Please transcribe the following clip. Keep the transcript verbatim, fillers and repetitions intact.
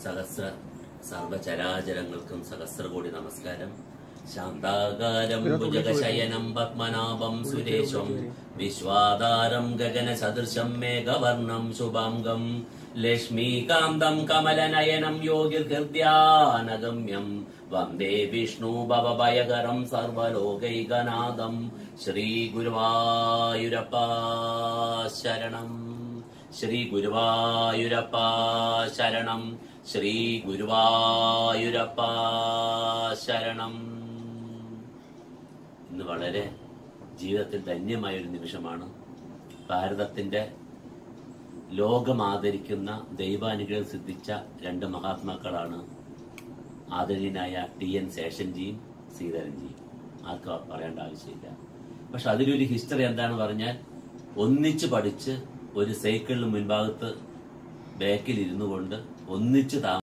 സഹസ്ര സർവചരാചരങ്ങൾക്കും സഹസ്രകോടി നമസ്കാരം. ശാന്താകാരം ഭുജഗശയനം പത്മനാഭം സുരേശം വിശ്വാധാരം ഗഗനസദൃശം മേഘവർണം ശുഭാംഗം ലക്ഷ്മീകാന്തം കമലനയനം യോഗിർഹൃദ്യാനഗമ്യം വന്ദേ വിഷ്ണു ഭവഭയകരം സർവലോകൈകനാഥം. ശ്രീ ഗുരുവായൂരപ്പ ശരണം, ശ്രീ ഗുരുവായൂരപ്പ ശരണം, ശ്രീ ഗുരുവായൂരപ്പ ശരണം. ഇന്ന് വളരെ ജീവിതത്തിൽ ധന്യമായൊരു നിമിഷമാണ്. ഭാരതത്തിന്റെ ലോകം ആദരിക്കുന്ന ദൈവാനുഗ്രഹം സിദ്ധിച്ച രണ്ട് മഹാത്മാക്കളാണ് ആദരണീയനായ ടി എൻ ശേഷൻജിയും ശ്രീധരൻജിയും. ആർക്കും പറയേണ്ട ആവശ്യമില്ല. പക്ഷെ അതിലൊരു ഹിസ്റ്ററി എന്താണെന്ന് പറഞ്ഞാൽ, ഒന്നിച്ച് പഠിച്ച് ഒരു സൈക്കിളിന് മുൻഭാഗത്ത് ബാക്കിൽ ഇരുന്നു കൊണ്ട് ഒന്നിച്ച് താമസിച്ചു